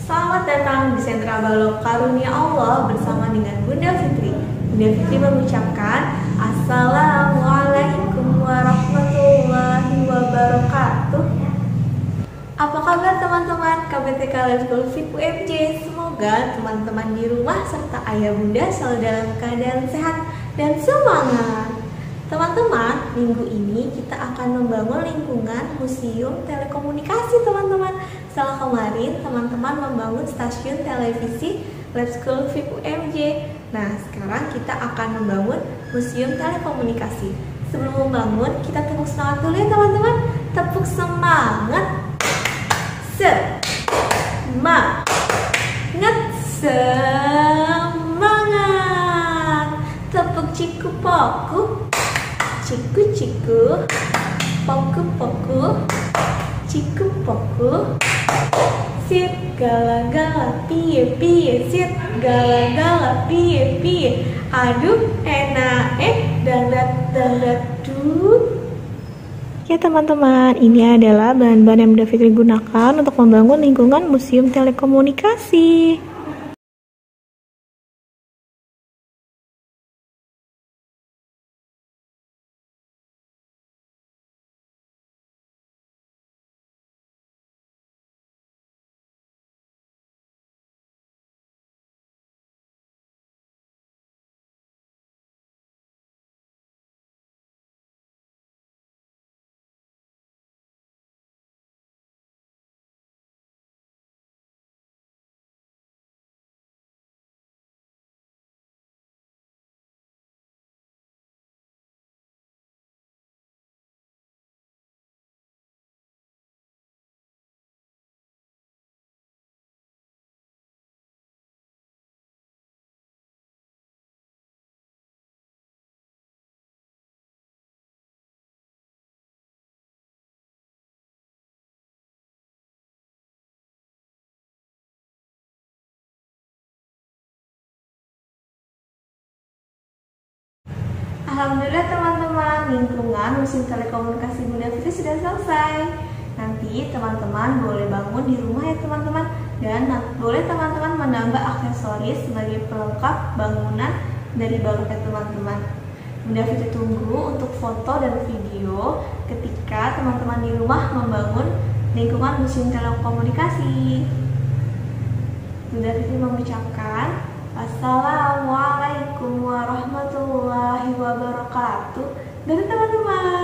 Selamat datang di Sentra Balok Karunia Allah bersama dengan Bunda Fitri. Bunda Fitri mengucapkan Assalamualaikum warahmatullahi wabarakatuh. Apa kabar teman-teman KBTK Let's Go Fit UMJ? Semoga teman-teman di rumah serta ayah bunda selalu dalam keadaan sehat dan semangat. Teman-teman, minggu ini kita akan membangun lingkungan museum telekomunikasi teman-teman. Setelah kemarin teman-teman membangun stasiun televisi Let's Go Fit UMJ. Nah, sekarang kita akan membangun museum telekomunikasi. Sebelum membangun, kita tepuk semangat dulu ya teman-teman. Tepuk semangat. Semangat. Tepuk ciku poku. Ciku-ciku, poku-poku, ciku-poku. Sit gala-gala piye-piye, sit gala-gala piye-piye. Aduh, enak dandat-dandat dud. Ya teman-teman, ini adalah bahan-bahan yang Bunda Fitri gunakan untuk membangun lingkungan museum telekomunikasi. Alhamdulillah teman-teman, lingkungan museum telekomunikasi Bunda Fitri sudah selesai. Nanti teman-teman boleh bangun di rumah ya teman-teman. Dan boleh teman-teman menambah aksesoris sebagai pelengkap bangunan dari baloknya teman-teman. Bunda Fitri tunggu untuk foto dan video ketika teman-teman di rumah membangun lingkungan museum telekomunikasi. Bunda Fitri mengucapkan Assalamualaikum warahmatullahi wabarakatuh dari teman-teman.